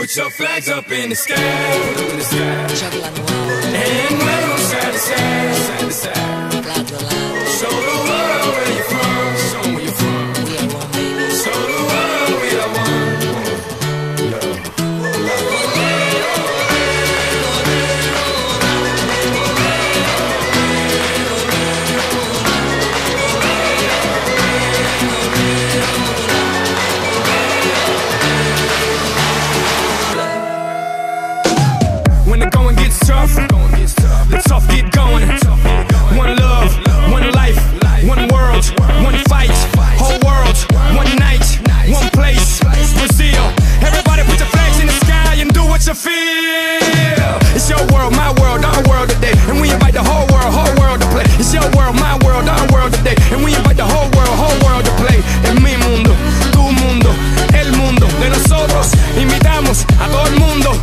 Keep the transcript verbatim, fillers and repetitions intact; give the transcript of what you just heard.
Put your flags up in the sky, in the sky. Juggling around. And wave them side to side, side to side. Lado a lado. Show the world where you're from, show 'em where you're from. We are one, baby. Show the world we are one. Love, when the going gets tough, the tough get going. One love, one life, one world, one fight. Whole world, one night, one place. Brazil, everybody put your flags in the sky and do what you feel. It's your world, my world, our world today, and we invite the whole world, whole world to play. It's your world, my world, our world today, and we invite the whole world, whole world to play. Es mi mundo, tu mundo, el mundo de nosotros. Invitamos a todo el mundo.